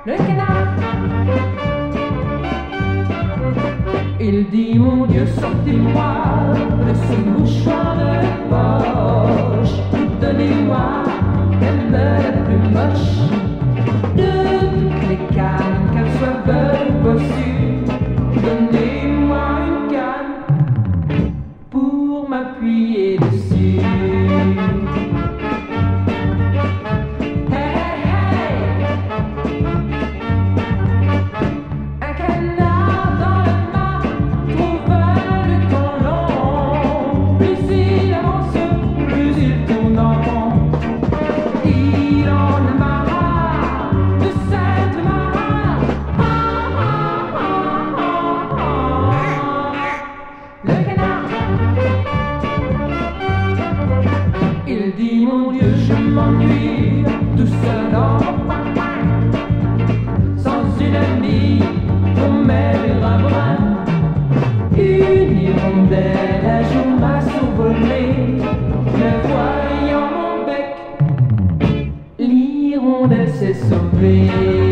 le canard. Il dit mon Dieu, sortez-moi de ce mouchoir de poche, donnez-moi elle la plus moche de toutes les cannes, qu'elle soit belle ou bossue. Donnez-moi une canne pour m'appuyer dessus. Hey, hey, un canard dans le mât trouve le temps long. Plus il avance, plus il tourne en rond. Il en a marre de cette marre. Le canard, il dit mon Dieu, je m'ennuie tout seul dans mon coin, sans une amie pour m'aider un brin. Une hirondelle un jour m'a survolé, me voyant mon bec, l'hirondelle s'est sauvée.